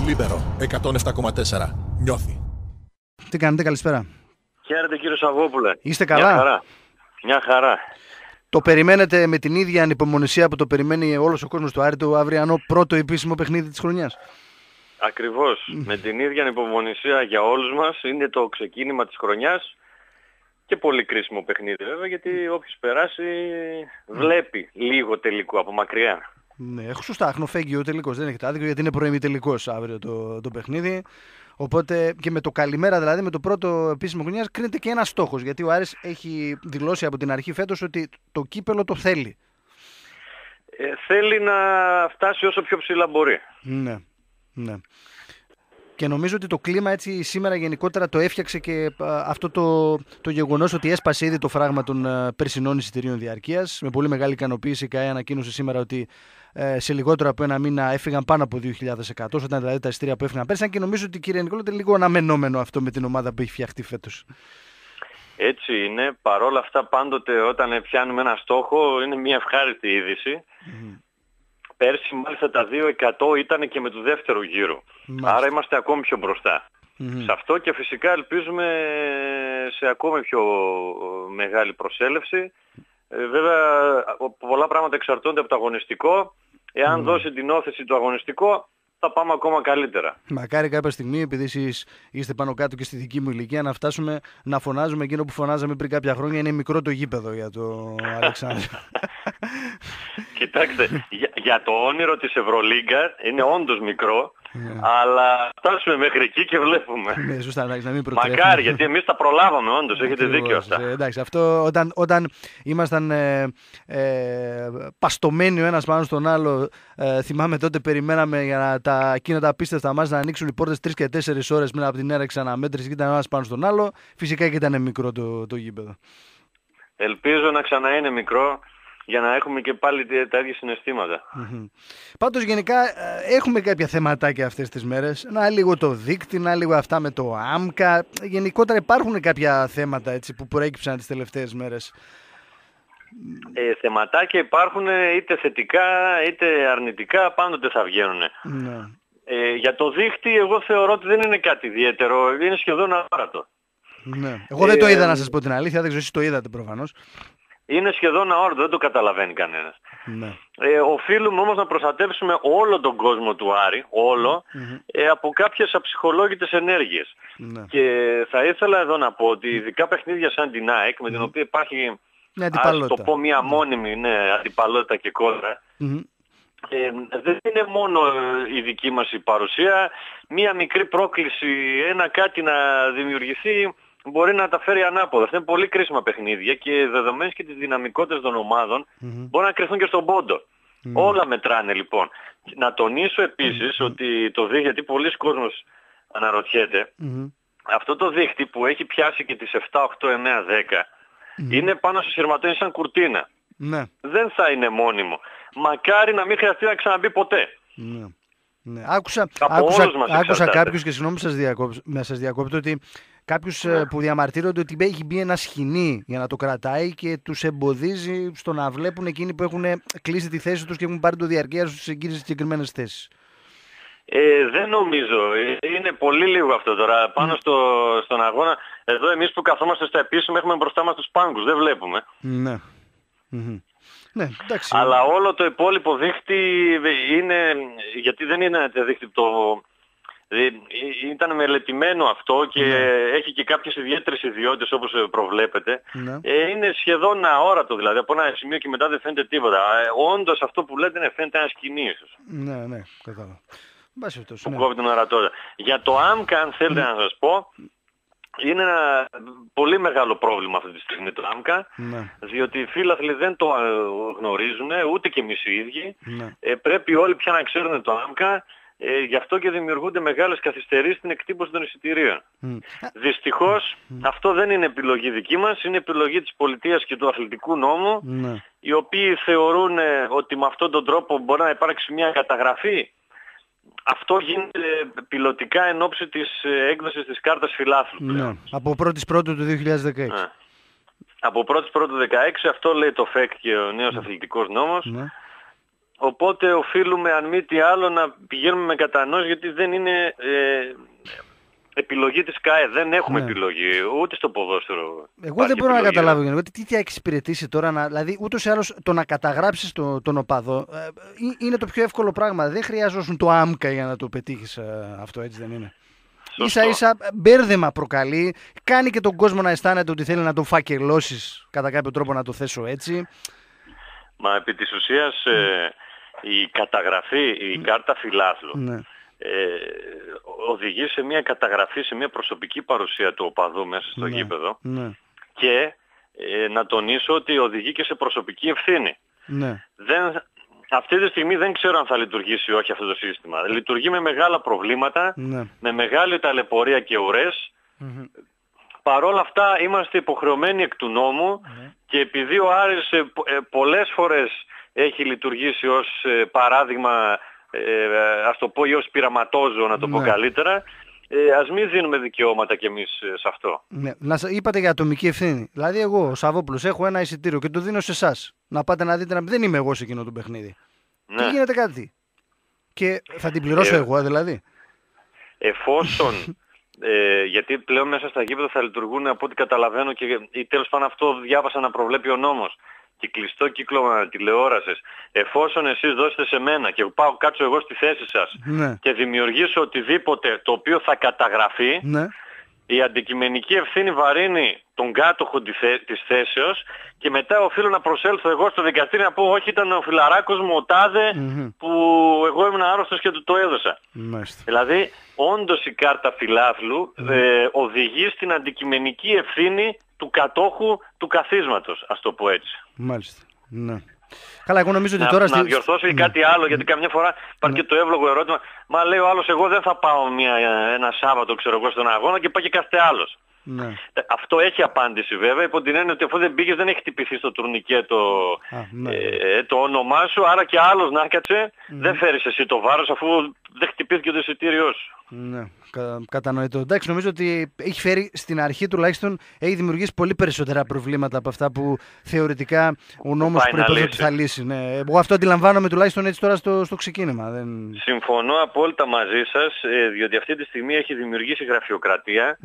Λίμπερο 107,4. Νιώθει. Τι κάνετε, καλησπέρα. Χαίρετε κύριε Σαββόπουλε. Είστε καλά? Μια χαρά. Το περιμένετε με την ίδια ανυπομονησία που το περιμένει όλος ο κόσμος του Άρη, το αυριανό πρώτο επίσημο παιχνίδι της χρονιάς? Ακριβώς. Με την ίδια ανυπομονησία για όλους μας. Είναι το ξεκίνημα της χρονιάς και πολύ κρίσιμο παιχνίδι βέβαια, γιατί όποιος περάσει βλέπει λίγο τελικό από μακριά. Ναι, έχω σωστά. Αχνοφέγγιο τελικός. Δεν έχετε άδικο, γιατί είναι προημιτελικός αύριο το παιχνίδι. Οπότε και με το καλημέρα, δηλαδή με το πρώτο επίσημο χρονιάς, κρίνεται και ένας στόχος. Γιατί ο Άρης έχει δηλώσει από την αρχή φέτος ότι το κύπελο το θέλει. Θέλει να φτάσει όσο πιο ψηλά μπορεί. Ναι, ναι. Και νομίζω ότι το κλίμα έτσι σήμερα γενικότερα το έφτιαξε και αυτό το γεγονός ότι έσπασε ήδη το φράγμα των περσινών εισιτηρίων διαρκείας. Με πολύ μεγάλη ικανοποίηση η ΚΑΕ ανακοίνωσε σήμερα ότι σε λιγότερο από ένα μήνα έφυγαν πάνω από 2.100, ήταν δηλαδή τα εισιτήρια που έφυγαν πέρσι. Και νομίζω ότι, κύριε Νικόλα, είναι λίγο αναμενόμενο αυτό με την ομάδα που έχει φτιαχτεί φέτος. Έτσι είναι. Παρόλα αυτά, πάντοτε όταν πιάνουμε ένα στόχο είναι μια ευχάριστη είδηση. Πέρσι μάλιστα τα 2.100 ήταν και με του δεύτερου γύρου. Άρα είμαστε ακόμη πιο μπροστά. Σε αυτό και φυσικά ελπίζουμε σε ακόμη πιο μεγάλη προσέλευση. Βέβαια πολλά πράγματα εξαρτώνται από το αγωνιστικό. Εάν δώσει την όθεση το αγωνιστικό θα πάμε ακόμα καλύτερα. Μακάρι κάποια στιγμή, επειδή εσείς είστε πάνω κάτω και στη δική μου ηλικία, να φτάσουμε να φωνάζουμε εκείνο που φωνάζαμε πριν κάποια χρόνια. Είναι μικρό το γήπεδο για το Αλεξάνδρου. Κοιτάξτε, για το όνειρο της Ευρωλίγκα είναι όντως μικρό, αλλά φτάσουμε μέχρι εκεί και βλέπουμε. Ναι, σωστά, εντάξει, να μην προτρέχουμε. Μακάρι, γιατί εμείς τα προλάβαμε όντως, έχετε δίκιο αυτά. Εντάξει, αυτό όταν ήμασταν παστομένοι ο ένας πάνω στον άλλο, θυμάμαι τότε περιμέναμε για εκείνα τα απίστευτα μας να ανοίξουν οι πόρτες 3 και 4 ώρες μετά από την έναρξη αναμέτρηση και ήταν ο ένας πάνω στον άλλο. Φυσικά και ήταν μικρό το γήπεδο. Ελπίζω να ξανά είναι μικρό, για να έχουμε και πάλι τα ίδια συναισθήματα. Πάντως γενικά έχουμε κάποια θεματάκια αυτές τις μέρες. Να λίγο το δίκτυ, να λίγο αυτά με το ΆΜΚΑ. Γενικότερα υπάρχουν κάποια θέματα έτσι, που προέκυψαν τις τελευταίες μέρες. Θεματάκια υπάρχουν είτε θετικά είτε αρνητικά, πάντοτε θα βγαίνουν. Ναι. Για το δίκτυ εγώ θεωρώ ότι δεν είναι κάτι ιδιαίτερο, είναι σχεδόν αόρατο. Ναι. Εγώ δεν το είδα, να σας πω την αλήθεια, δεν ξέρω εσείς το είδατε προφανώς. Είναι σχεδόν αόρατο, δεν το καταλαβαίνει κανένας. Ναι. Οφείλουμε όμως να προστατεύσουμε όλο τον κόσμο του Άρη, από κάποιες αψυχολόγητες ενέργειες. Ναι. Και θα ήθελα εδώ να πω ότι ειδικά παιχνίδια σαν την ΑΕΚ, με την οποία υπάρχει, ας το πω, μια μόνιμη αντιπαλότητα και κόντρα, δεν είναι μόνο η δική μας η παρουσία, μια μικρή πρόκληση, ένα κάτι να δημιουργηθεί, μπορεί να τα φέρει ανάποδα. Αυτά είναι πολύ κρίσιμα παιχνίδια και δεδομένες και τις δυναμικότητες των ομάδων μπορεί να κρυφθούν και στον πόντο. Όλα μετράνε λοιπόν. Να τονίσω επίσης ότι το δίχτυ, γιατί πολλοί κόσμος αναρωτιέται, αυτό το δίχτυ που έχει πιάσει και τις 7, 8, 9, 10 είναι πάνω στο σειρματό, είναι σαν κουρτίνα. Ναι. Δεν θα είναι μόνιμο. Μακάρι να μην χρειαστεί να ξαναμπεί ποτέ. Ναι. Ναι. Άκουσα κάποιους, και συγγνώμη να σας διακόπτω, ότι κάποιους που διαμαρτύρονται ότι έχει μπει ένα σχοινί για να το κρατάει και τους εμποδίζει στο να βλέπουν εκείνοι που έχουν κλείσει τη θέση τους και έχουν πάρει το διαρκεία στους εγγύσεις συγκεκριμένες θέσεις. Δεν νομίζω. Είναι πολύ λίγο αυτό τώρα. Πάνω στον αγώνα, εδώ εμείς που καθόμαστε στα επίσημα έχουμε μπροστά μας τους πάγκους. Δεν βλέπουμε. Ναι. Ναι, εντάξει. Αλλά όλο το υπόλοιπο δίχτυ είναι, γιατί δεν είναι δίχτυ ήταν μελετημένο αυτό και έχει και κάποιες ιδιαίτερες ιδιότητες όπως προβλέπετε. Είναι σχεδόν αόρατο, δηλαδή από ένα σημείο και μετά δεν φαίνεται τίποτα. Όντως αυτό που λέτε φαίνεται ένα σκηνή ίσως. Ναι, κατάλαβα. Που κόβει την ορατότητα. Για το ΆΜΚΑ, αν θέλετε να σας πω, είναι ένα πολύ μεγάλο πρόβλημα αυτή τη στιγμή το ΆΜΚΑ, διότι οι φίλαθλοι δεν το γνωρίζουν, ούτε και εμείς οι ίδιοι. Πρέπει όλοι πια να ξέρουν το ΆΜΚΑ, γι' αυτό και δημιουργούνται μεγάλες καθυστερήσεις στην εκτύπωση των εισιτηρίων. Δυστυχώς αυτό δεν είναι επιλογή δική μας, είναι επιλογή της πολιτείας και του αθλητικού νόμου, οι οποίοι θεωρούν ότι με αυτόν τον τρόπο μπορεί να υπάρξει μια καταγραφή. Αυτό γίνεται πιλωτικά εν ώψη της έκδοσης της κάρτας φιλάθλου. Ναι, από 1η Πρώτου του 2016. Από 1η Πρώτου του 2016, αυτό λέει το ΦΕΚ και ο νέος αθλητικός νόμος. οπότε οφείλουμε αν μη τι άλλο να πηγαίνουμε με κατανόηση, γιατί δεν είναι επιλογή της ΚΑΕ. Δεν έχουμε επιλογή ούτε στο ποδόσφαιρο. Εγώ δεν μπορώ να καταλάβω γιατί τι θα εξυπηρετήσει τώρα. Δηλαδή ούτως ή άλλως το να καταγράψεις τον οπαδό είναι το πιο εύκολο πράγμα. Δεν χρειάζεσαι το άμκα για να το πετύχεις αυτό, έτσι δεν είναι? Ίσα-ίσα μπέρδεμα προκαλεί, κάνει και τον κόσμο να αισθάνεται ότι θέλει να τον φακελώσεις, κατά κάποιο τρόπο να το θέσω έτσι. Μα επί της ουσίας η καταγραφή, η κάρτα φιλάθλου οδηγεί σε μια καταγραφή, σε μια προσωπική παρουσία του οπαδού μέσα στο γήπεδο και να τονίσω ότι οδηγεί και σε προσωπική ευθύνη. Αυτή τη στιγμή δεν ξέρω αν θα λειτουργήσει ή όχι αυτό το σύστημα. Λειτουργεί με μεγάλα προβλήματα, με μεγάλη ταλαιπωρία και ουρές. Παρόλα αυτά είμαστε υποχρεωμένοι εκ του νόμου και επειδή ο Άρης πολλές φορές έχει λειτουργήσει ως παράδειγμα, ας το πω, ή ως πειραματόζω, να το πω καλύτερα, ας μην δίνουμε δικαιώματα κι εμείς σε αυτό. Είπατε για ατομική ευθύνη. Δηλαδή εγώ, ο Σαββόπουλος, έχω ένα εισιτήριο και το δίνω σε εσάς. Να πάτε να δείτε, δεν είμαι εγώ σε εκείνο το παιχνίδι. Τι γίνεται κάτι? Και θα την πληρώσω εγώ δηλαδή? Εφόσον... γιατί πλέον μέσα στα γήπεδα θα λειτουργούν, από ό,τι καταλαβαίνω, ή τέλος πάντων αυτό διάβασα να προβλέπει ο νόμος, και κλειστό κύκλωμα τηλεόρασης. Εφόσον εσείς δώσετε σε μένα και πάω κάτσω εγώ στη θέση σας και δημιουργήσω οτιδήποτε το οποίο θα καταγραφεί, η αντικειμενική ευθύνη βαρύνει τον κάτοχο της θέσεως και μετά οφείλω να προσέλθω εγώ στο δικαστήριο να πω όχι, ήταν ο φιλαράκος μου ο τάδε που εγώ ήμουν άρρωστος και του το έδωσα. Δηλαδή όντως η κάρτα φιλάθλου οδηγεί στην αντικειμενική ευθύνη του κατόχου του καθίσματος, ας το πω έτσι. Μάλιστα. Ναι. Καλά, εγώ νομίζω ότι τώρα... Να διορθώσω κάτι άλλο, γιατί καμιά φορά υπάρχει και το εύλογο ερώτημα. Μα λέει ο άλλος, εγώ δεν θα πάω ένα Σάββατο, ξέρω εγώ, στον αγώνα και πάει και κάθε άλλος. Ναι. Αυτό έχει απάντηση βέβαια, υπό την έννοια ότι αφού δεν πήγες δεν έχει χτυπηθεί στο τουρνικέ το όνομά σου, άρα και άλλος να κάτσε, δεν φέρεις εσύ το βάρος αφού δεν χτυπήθηκε το εισιτήριό σου. Ναι, κατανοητό. Εντάξει, νομίζω ότι έχει φέρει στην αρχή τουλάχιστον, έχει δημιουργήσει πολύ περισσότερα προβλήματα από αυτά που θεωρητικά ο νόμος προϋποθέτει ότι θα λύσει. Ναι. Εγώ αυτό αντιλαμβάνομαι τουλάχιστον έτσι τώρα στο ξεκίνημα. Συμφωνώ απόλυτα μαζί σας, διότι αυτή τη στιγμή έχει δημιουργήσει γραφειοκρατία.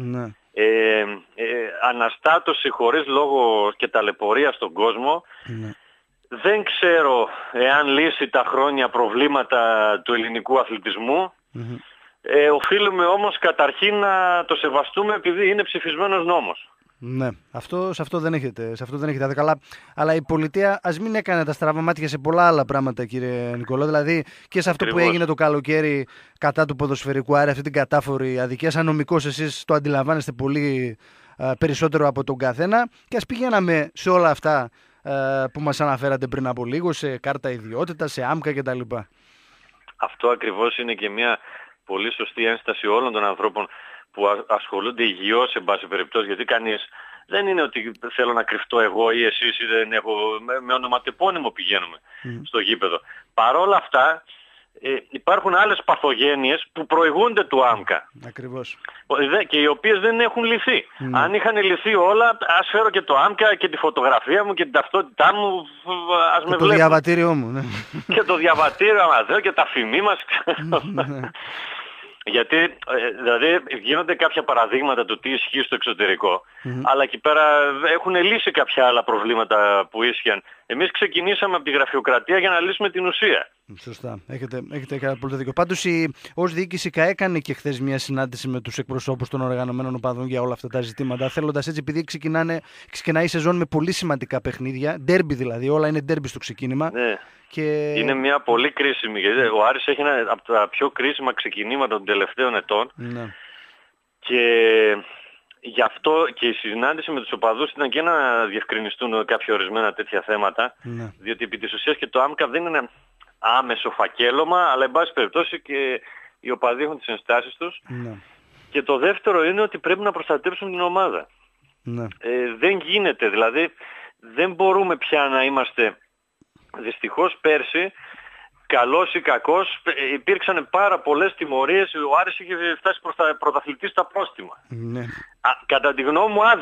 Αναστάτωση χωρίς λόγο και ταλαιπωρία στον κόσμο. Δεν ξέρω εάν λύσει τα χρόνια προβλήματα του ελληνικού αθλητισμού. Οφείλουμε όμως καταρχήν να το σεβαστούμε επειδή είναι ψηφισμένος νόμος. Ναι, σε αυτό δεν έχετε καλά. Αλλά η πολιτεία ας μην έκανε τα στραβά μάτια σε πολλά άλλα πράγματα, κύριε Νικολό. Δηλαδή και σε αυτό που έγινε το καλοκαίρι κατά του ποδοσφαιρικού Άρη, αυτή την κατάφορη αδικία, σαν νομικός εσείς το αντιλαμβάνεστε πολύ περισσότερο από τον καθένα. Και ας πηγαίναμε σε όλα αυτά που μας αναφέρατε πριν από λίγο, σε κάρτα ιδιότητας, σε άμκα κτλ. Αυτό ακριβώς είναι και μια πολύ σωστή ένσταση όλων των ανθρώπων που ασχολούνται υγιώς σε πάση περιπτώσει, γιατί κανείς δεν είναι ότι θέλω να κρυφτώ εγώ ή εσείς ή δεν έχω, με ονοματεπώνυμο πηγαίνουμε στο γήπεδο. Παρόλα αυτά υπάρχουν άλλες παθογένειες που προηγούνται του άμκα. Ακριβώς. Και οι οποίες δεν έχουν λυθεί. Αν είχαν λυθεί όλα, ας φέρω και το άμκα και τη φωτογραφία μου και την ταυτότητά μου, ας με βλέπουν. Το διαβατήριό μου. Ναι. Και το διαβατήριο μας και τα φημί μας. Γιατί δηλαδή γίνονται κάποια παραδείγματα του τι ισχύει στο εξωτερικό, αλλά εκεί πέρα έχουν λύσει κάποια άλλα προβλήματα που ίσχυαν. Εμείς ξεκινήσαμε από τη γραφειοκρατία για να λύσουμε την ουσία. Σωστά. Έχετε πολύ δίκιο. Πάντως ως διοίκηση ΚΑΕ έκανε και χθες μια συνάντηση με τους εκπροσώπους των οργανωμένων οπαδών για όλα αυτά τα ζητήματα. Θέλοντας έτσι, επειδή ξεκινάει η σεζόν με πολύ σημαντικά παιχνίδια, ντέρμπι δηλαδή, όλα είναι ντέρμπι στο ξεκίνημα. Ναι. Είναι μια πολύ κρίσιμη, γιατί ο Άρης έχει ένα από τα πιο κρίσιμα ξεκινήματα των τελευταίων ετών. Ναι. Και γι' αυτό και η συνάντηση με τους οπαδούς ήταν και να διευκρινιστούν κάποια ορισμένα τέτοια θέματα, διότι επί της ουσίας και το άμκα δεν είναι ένα άμεσο φακέλωμα, αλλά εν πάση περιπτώσει και οι οπαδοί έχουν τις ενστάσεις τους. Και το δεύτερο είναι ότι πρέπει να προστατεύσουν την ομάδα. Δεν γίνεται, δηλαδή δεν μπορούμε πια να είμαστε... Δυστυχώς πέρσι, καλός ή κακός, υπήρξαν πάρα πολλές τιμωρίες. Ο Άρης είχε φτάσει προς τα πρωταθλητή στα πρόστιμα. Κατά τη γνώμη μου άδικα.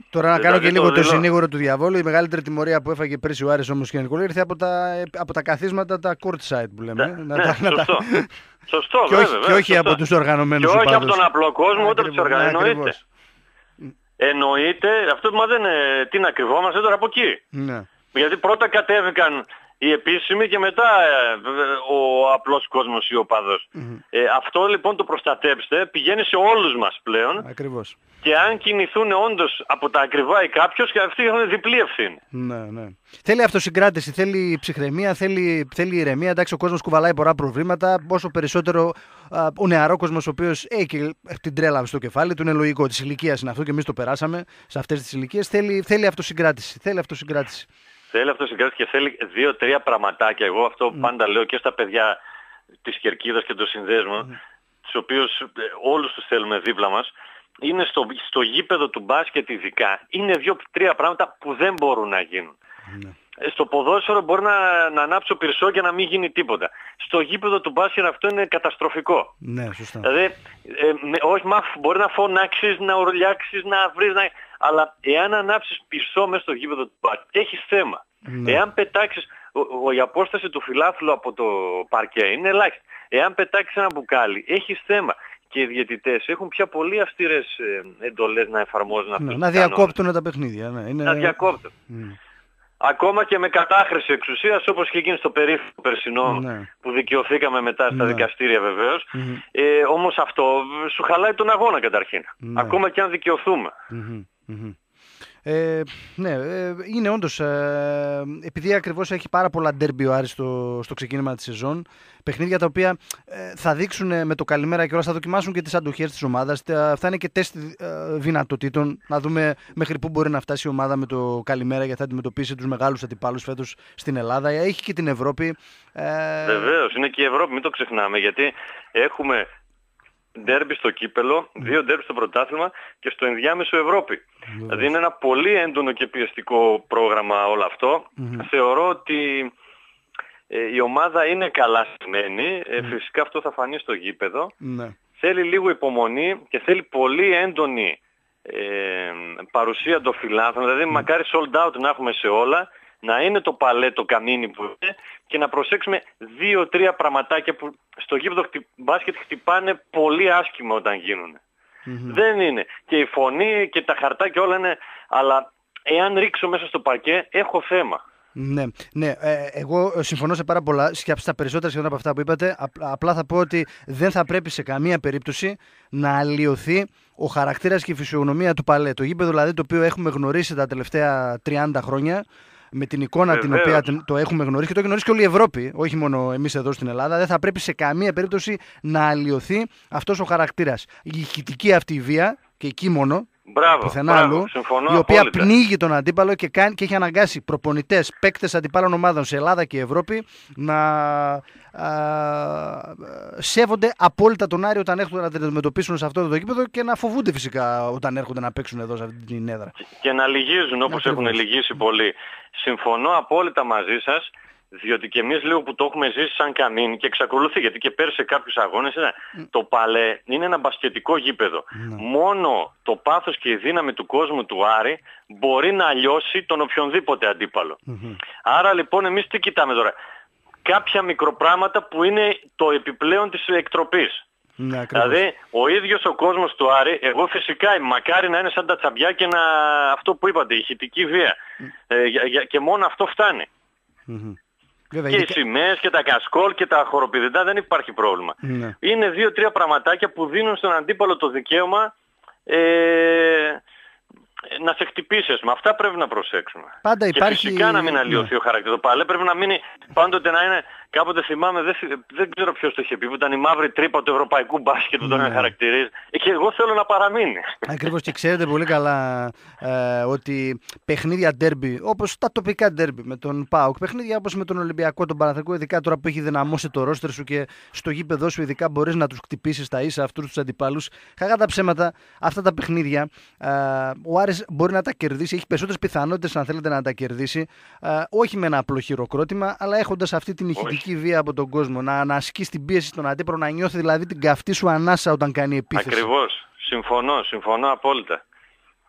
Τώρα να κάνω και λίγο το συνήγορο του διαβόλου. Η μεγαλύτερη τιμωρία που έφαγε πέρσι ο Άρης όμως και ο Νικολή ήρθε από τα καθίσματα, τα courtside που λέμε. Σωστό, και όχι από τους οργανωμένους οπαδούς. Και όχι από τον απλό κόσμο, ούτε από τους οργανωμένους. Εννοείται, αυτό μα δεν είναι, τι να κρυβόμαστε τώρα από εκεί. Ναι. Γιατί πρώτα κατέβηκαν οι επίσημοι και μετά ο απλός κόσμος ή ο οπαδός. Αυτό λοιπόν το προστατέψτε, πηγαίνει σε όλους μας πλέον. Ακριβώς. Και αν κινηθούν όντως από τα ακριβά ή κάποιος, και αυτοί έχουν διπλή ευθύνη. Ναι. Θέλει αυτοσυγκράτηση, θέλει ψυχραιμία, θέλει ηρεμία. Εντάξει, ο κόσμος κουβαλάει πολλά προβλήματα. Όσο περισσότερο ο νεαρό κόσμος, ο οποίος έχει και την τρέλα στο κεφάλι του, είναι λογικό. Της ηλικίας είναι αυτό και εμείς το περάσαμε σε αυτές τις ηλικίες. Θέλει αυτοσυγκράτηση. Θέλει αυτοσυγκράτηση και θέλει 2-3 πραγματάκια. Εγώ αυτό πάντα λέω και στα παιδιά της Κερκίδας και των συνδέσμων, τους οποίους όλους τους θέλουμε δίπλα μας. Είναι στο γήπεδο του μπάσκετ ειδικά. Είναι 2-3 πράγματα που δεν μπορούν να γίνουν. Στο ποδόσφαιρο μπορεί να ανάψω πυρσό και να μην γίνει τίποτα. Στο γήπεδο του μπάσκετ αυτό είναι καταστροφικό. Ναι, σωστά. Δηλαδή, όχι, μπορεί να φωνάξεις, να ουρλιάξεις, να βρεις, αλλά εάν ανάψεις πυρσό μέσα στο γήπεδο του μπάσκετ, έχεις θέμα. Ναι. Εάν πετάξεις, η απόσταση του φιλάθλου από το παρκέ είναι ελάχιστη. Εάν πετάξεις ένα μπουκάλι, έχεις θέμα. Και οι διαιτητές έχουν πια πολύ αυστηρές εντολές να εφαρμόζουν αυτούς τους να διακόπτουν τα παιχνίδια. Να διακόπτουν. Ακόμα και με κατάχρηση εξουσίας, όπως και γίνει στο περίφημο περσινό που δικαιωθήκαμε μετά στα δικαστήρια βεβαίως. Όμως αυτό σου χαλάει τον αγώνα καταρχήν. Ακόμα και αν δικαιωθούμε. Είναι όντως, επειδή ακριβώς έχει πάρα πολλά ντέρμπι ο Άρης στο ξεκίνημα της σεζόν, παιχνίδια τα οποία θα δείξουν με το καλημέρα και όλα, θα δοκιμάσουν και τις αντοχές της ομάδας, θα είναι και τεστ δυνατοτήτων, να δούμε μέχρι πού μπορεί να φτάσει η ομάδα με το καλημέρα, γιατί θα αντιμετωπίσει τους μεγάλους αντιπάλους φέτος στην Ελλάδα. Έχει και την Ευρώπη. Βεβαίως, είναι και η Ευρώπη, μην το ξεχνάμε, γιατί έχουμε ντέρμπι στο κύπελο, 2 ντέρμπι στο πρωτάθλημα και στο ενδιάμεσο Ευρώπη. Δηλαδή είναι ένα πολύ έντονο και πιεστικό πρόγραμμα όλο αυτό. Θεωρώ ότι η ομάδα είναι καλά στημένη. Φυσικά αυτό θα φανεί στο γήπεδο. Θέλει λίγο υπομονή και θέλει πολύ έντονη παρουσία των φιλάθλων. Δηλαδή μακάρι sold out να έχουμε σε όλα. Να είναι το παλέ, το καμίνι που είναι, και να προσέξουμε 2-3 πραγματάκια που στο γήπεδο μπάσκετ χτυπάνε πολύ άσχημα όταν γίνουν. Δεν είναι. Και η φωνή και τα χαρτάκια όλα είναι, αλλά εάν ρίξω μέσα στο παρκέ έχω θέμα. Ναι, εγώ συμφωνώ σε πάρα πολλά, στα περισσότερα σχεδόν από αυτά που είπατε. Απλά θα πω ότι δεν θα πρέπει σε καμία περίπτωση να αλλοιωθεί ο χαρακτήρας και η φυσιογνωμία του παλέ. Το γήπεδο δηλαδή το οποίο έχουμε γνωρίσει τα τελευταία 30 χρόνια, με την εικόνα την οποία το έχουμε γνωρίσει και το έχει γνωρίσει και όλη η Ευρώπη, όχι μόνο εμείς εδώ στην Ελλάδα, δεν θα πρέπει σε καμία περίπτωση να αλλοιωθεί αυτός ο χαρακτήρας. Η ηχητική αυτή βία, και εκεί μόνο, πουθενά αλλού, η οποία πνίγει τον αντίπαλο και έχει αναγκάσει προπονητές, παίκτες αντιπάλων ομάδων σε Ελλάδα και Ευρώπη να σέβονται απόλυτα τον Άρη όταν έρχονται να την αντιμετωπίσουν σε αυτό το γήπεδο και να φοβούνται φυσικά όταν έρχονται να παίξουν εδώ σε αυτή την έδρα. Και να λυγίζουν όπως έχουν λυγίσει πολλοί. Συμφωνώ απόλυτα μαζί σας. Διότι και εμείς λίγο που το έχουμε ζήσει σαν καμίνι και εξακολουθεί, γιατί και πέρσι σε κάποιους αγώνες το παλέ είναι ένα μπασκετικό γήπεδο. Μόνο το πάθος και η δύναμη του κόσμου του Άρη μπορεί να λιώσει τον οποιονδήποτε αντίπαλο. Άρα λοιπόν εμείς τι κοιτάμε τώρα? Κάποια μικροπράγματα που είναι το επιπλέον της εκτροπής. Δηλαδή ο ίδιος ο κόσμος του Άρη, εγώ φυσικά μακάρι να είναι σαν τα τσαμπιά και αυτό που είπατε, η ηχητική βία. Και μόνο αυτό φτάνει. Και οι σημαίες και τα κασκόλ και τα χοροπηδητά δεν υπάρχει πρόβλημα. Είναι 2-3 πραγματάκια που δίνουν στον αντίπαλο το δικαίωμα να σε χτυπήσει. Με αυτά πρέπει να προσέξουμε. Πάντα και φυσικά να μην αλλοιωθεί ο χαρακτήρας. Το παλέ πρέπει να μείνει πάντοτε να είναι. Κάποτε θυμάμαι, δεν ξέρω ποιος το είχε πει, που ήταν η μαύρη τρύπα του ευρωπαϊκού μπάσκετ που τον χαρακτηρίζει. Και εγώ θέλω να παραμείνει. Ακριβώς, και ξέρετε πολύ καλά ότι παιχνίδια ντέρμπι, όπως τα τοπικά ντέρμπι με τον ΠΑΟΚ, παιχνίδια όπως με τον Ολυμπιακό, τον Παναθηναϊκό, ειδικά τώρα που έχει δυναμώσει το ρόστερ σου και στο γήπεδό σου ειδικά μπορείς να τους χτυπήσεις τα ίσα αυτούς τους αντιπάλους. Κακά τα ψέματα, αυτά τα παιχνίδια ο Άρης μπορεί να τα κερδίσει, έχει περισσότερες πιθανότητες αν θέλετε να τα κερδίσει, όχι με ένα απλό χειροκρότημα, αλλά έχοντας αυτή την ηχητική βία από τον κόσμο, να ασκείς την πίεση στον αντίπαλο, να νιώθει δηλαδή την καυτή σου ανάσα όταν κάνει επίθεση. Ακριβώς. Συμφωνώ απόλυτα.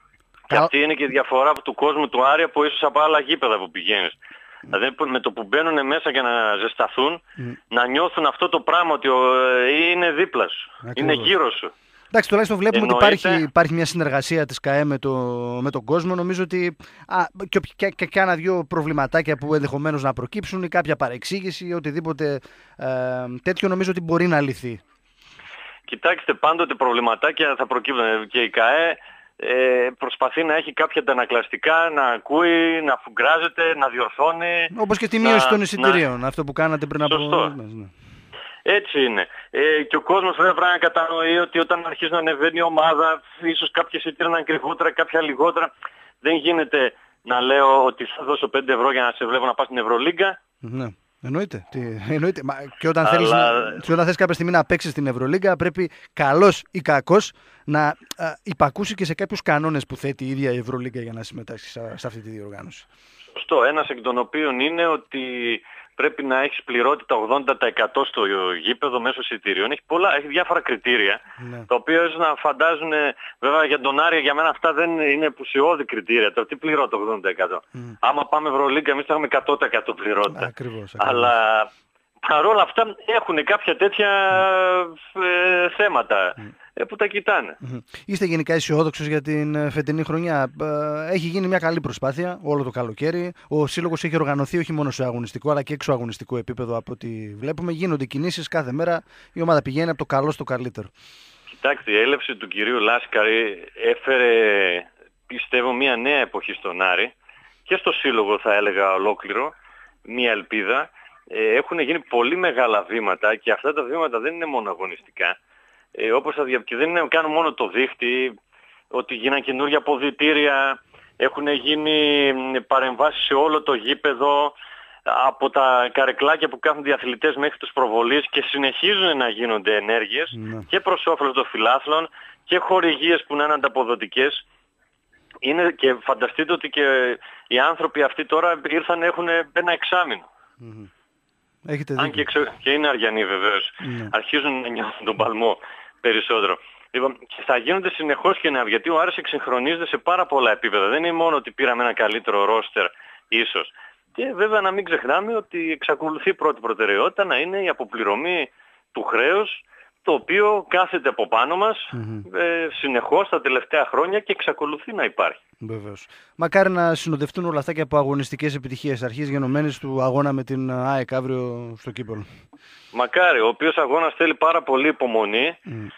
Και αυτή είναι και η διαφορά του κόσμου του Άρη από ίσως από άλλα γήπεδα που πηγαίνεις. Δηλαδή με το που μπαίνουν μέσα για να ζεσταθούν, να νιώθουν αυτό το πράγμα ότι είναι δίπλα σου, είναι γύρω σου. Εντάξει, τουλάχιστον βλέπουμε ότι υπάρχει μια συνεργασία της ΚΑΕ με τον κόσμο. Νομίζω ότι και κάνα δυο προβληματάκια που ενδεχομένως να προκύψουν ή κάποια παρεξήγηση ή οτιδήποτε τέτοιο νομίζω ότι μπορεί να λυθεί. Κοιτάξτε, πάντοτε προβληματάκια θα προκύπτουν και η ΚΑΕ προσπαθεί να έχει κάποια αντανακλαστικά, να ακούει, να φουγκράζεται, να διορθώνει. Όπως και τη μείωση των εισιτηρίων, αυτό που κάνατε πριν από... Σωστό. Έτσι είναι. Και ο κόσμος βέβαια πρέπει να κατανοεί ότι όταν αρχίζει να ανεβαίνει η ομάδα, ίσως κάποια εισιτήρια να είναι ακριβότερα, κάποια λιγότερα. Δεν γίνεται να λέω ότι θα δώσω 5 ευρώ για να σε βλέπω να πας στην Ευρωλίγκα. Ναι. Εννοείται. Και όταν θες κάποια στιγμή να παίξεις στην Ευρωλίγκα, πρέπει καλός ή κακός να υπακούσει και σε κάποιους κανόνες που θέτει η ίδια η Ευρωλίγκα για να συμμετάσχει σε αυτή τη διοργάνωση. Σωστό. Ένας εκ των οποίων είναι ότι πρέπει να έχεις πληρότητα 80% στο γήπεδο μέσω εισιτήριων. Έχει διάφορα κριτήρια, τα οποία ίσως να φαντάζουν, βέβαια για τον Άρη, για μένα αυτά δεν είναι επουσιώδη κριτήρια. Τι πληρώ το 80%. Άμα πάμε Ευρωλίγκα, εμείς θα έχουμε 100% πληρότητα. Ακριβώς. Αλλά παρόλα αυτά έχουν κάποια τέτοια θέματα που τα κοιτάνε. Είστε γενικά αισιόδοξος για την φετινή χρονιά? Έχει γίνει μια καλή προσπάθεια όλο το καλοκαίρι. Ο σύλλογος έχει οργανωθεί όχι μόνο σε αγωνιστικό αλλά και έξω αγωνιστικό επίπεδο από ό,τι βλέπουμε. Γίνονται κινήσεις κάθε μέρα. Η ομάδα πηγαίνει από το καλό στο καλύτερο. Κοιτάξτε, η έλευση του κυρίου Λάσκαρη έφερε, πιστεύω, μια νέα εποχή στον Άρη και στο σύλλογο, θα έλεγα ολόκληρο, μια ελπίδα. Έχουν γίνει πολύ μεγάλα βήματα και αυτά τα βήματα δεν είναι μόνο αγωνιστικά. Και δεν κάνουν μόνο το δίχτυ, ότι γίνανε καινούργια αποδυτήρια, έχουν γίνει παρεμβάσεις σε όλο το γήπεδο, από τα καρεκλάκια που κάνουν οι αθλητές μέχρι τους προβολείς και συνεχίζουν να γίνονται ενέργειες και προς όφελος των φιλάθλων και χορηγίες που να είναι ανταποδοτικές. Και φανταστείτε ότι και οι άνθρωποι αυτοί τώρα ήρθαν, έχουν ένα εξάμηνο. Αν και είναι Αριανοί βεβαίως. Αρχίζουν να νιώθουν τον παλμό περισσότερο. Λοιπόν, και θα γίνονται συνεχώς και νέα, γιατί ο Άρης εξυγχρονίζεται σε πάρα πολλά επίπεδα. Δεν είναι μόνο ότι πήραμε ένα καλύτερο ρόστερ ίσως. Και βέβαια να μην ξεχνάμε ότι εξακολουθεί πρώτη προτεραιότητα να είναι η αποπληρωμή του χρέους, το οποίο κάθεται από πάνω μας συνεχώς τα τελευταία χρόνια και εξακολουθεί να υπάρχει. Βεβαίως. Μακάρι να συνοδευτούν όλα αυτά και από αγωνιστικές επιτυχίες, αρχής γενομένης του αγώνα με την ΑΕΚ αύριο στο Κύπελλο. Μακάρι, ο οποίος αγώνας θέλει πάρα πολύ υπομονή,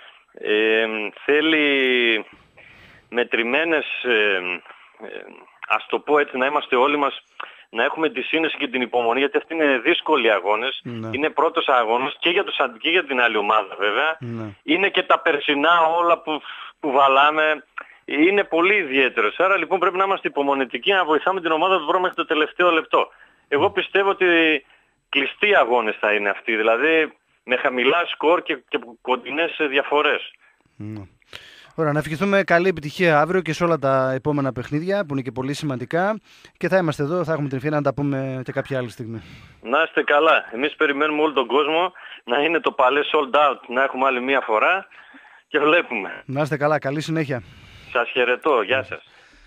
θέλει μετρημένες, ας το πω έτσι, να είμαστε όλοι μας, να έχουμε τη σύνεση και την υπομονή, γιατί αυτοί είναι δύσκολοι αγώνες. Είναι πρώτος αγώνας και για την άλλη ομάδα βέβαια. Είναι και τα περσινά όλα που βαλάμε. Είναι πολύ ιδιαίτερος. Άρα λοιπόν πρέπει να είμαστε υπομονετικοί, να βοηθάμε την ομάδα του βρω μέχρι το τελευταίο λεπτό. Εγώ πιστεύω ότι κλειστοί αγώνες θα είναι αυτοί, δηλαδή με χαμηλά σκορ και κοντινές διαφορές. Ωραία, να ευχηθούμε καλή επιτυχία αύριο και σε όλα τα επόμενα παιχνίδια που είναι και πολύ σημαντικά και θα είμαστε εδώ, θα έχουμε την ευκαιρία να τα πούμε και κάποια άλλη στιγμή. Να είστε καλά. Εμείς περιμένουμε όλο τον κόσμο να είναι το παλέ sold out, να έχουμε άλλη μία φορά και βλέπουμε. Να είστε καλά, καλή συνέχεια. Σας χαιρετώ, γεια σας.